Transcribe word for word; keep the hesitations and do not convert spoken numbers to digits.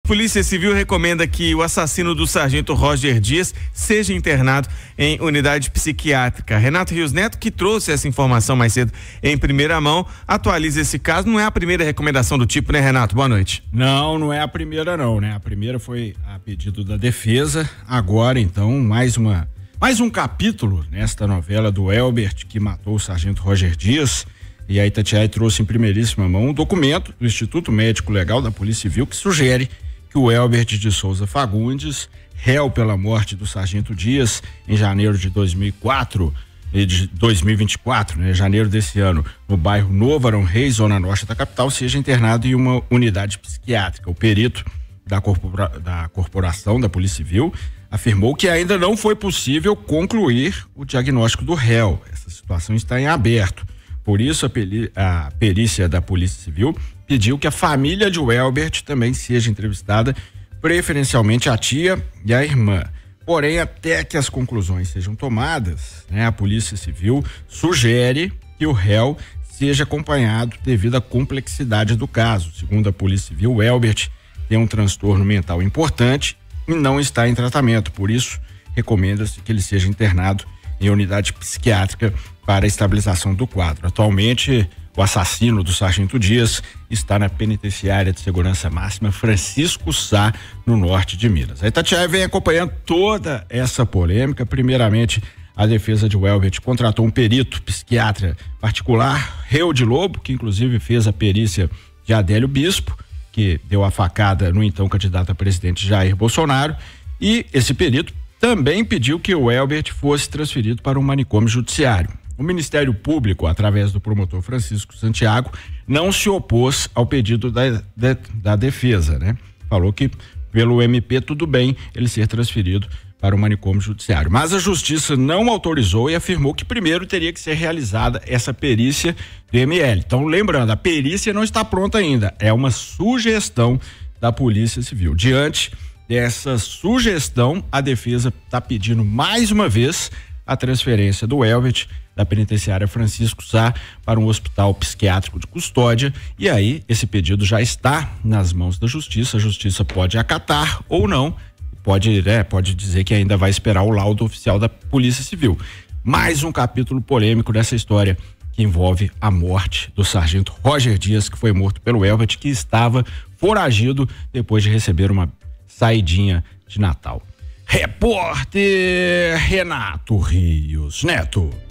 Polícia Civil recomenda que o assassino do sargento Roger Dias seja internado em unidade psiquiátrica. Renato Rios Neto, que trouxe essa informação mais cedo em primeira mão, atualiza esse caso. Não é a primeira recomendação do tipo, né, Renato? Boa noite. Não, não é a primeira não, né? A primeira foi a pedido da defesa. Agora, então, mais uma, mais um capítulo nesta novela do Elbert, que matou o sargento Roger Dias. E a Itatiaia trouxe em primeiríssima mão um documento do Instituto Médico Legal da Polícia Civil que sugere que o Elbert de Souza Fagundes, réu pela morte do sargento Dias em janeiro de dois mil e quatro, de dois mil e vinte e quatro, né, janeiro desse ano, no bairro Novo Arão Reis, zona norte da capital, seja internado em uma unidade psiquiátrica. O perito da, corpora, da corporação da Polícia Civil afirmou que ainda não foi possível concluir o diagnóstico do réu. Essa situação está em aberto. Por isso, a, peri, a perícia da Polícia Civil pediu que a família de Elbert também seja entrevistada, preferencialmente a tia e a irmã. Porém, até que as conclusões sejam tomadas, né, a Polícia Civil sugere que o réu seja acompanhado devido à complexidade do caso. Segundo a Polícia Civil, o Elbert tem um transtorno mental importante e não está em tratamento. Por isso, recomenda-se que ele seja internado em unidade psiquiátrica para a estabilização do quadro. Atualmente, o assassino do sargento Dias está na penitenciária de segurança máxima Francisco Sá, no norte de Minas. A Itatiaia vem acompanhando toda essa polêmica. Primeiramente, a defesa de Elbert contratou um perito psiquiatra particular, Reu de Lobo, que inclusive fez a perícia de Adélio Bispo, que deu a facada no então candidato a presidente Jair Bolsonaro, e esse perito também pediu que o Elbert fosse transferido para um manicômio judiciário. O Ministério Público, através do promotor Francisco Santiago, não se opôs ao pedido da, da, da defesa, né? Falou que pelo M P tudo bem ele ser transferido para o manicômio judiciário. Mas a justiça não autorizou e afirmou que primeiro teria que ser realizada essa perícia do M L. Então, lembrando, a perícia não está pronta ainda, é uma sugestão da Polícia Civil. Diante dessa sugestão, a defesa está pedindo mais uma vez a transferência do Elbert da penitenciária Francisco Sá para um hospital psiquiátrico de custódia, e aí esse pedido já está nas mãos da justiça. A justiça pode acatar ou não, pode, né, pode dizer que ainda vai esperar o laudo oficial da Polícia Civil. Mais um capítulo polêmico dessa história que envolve a morte do sargento Roger Dias, que foi morto pelo Elbert, que estava foragido depois de receber uma saidinha de Natal. Repórter Renato Rios Neto.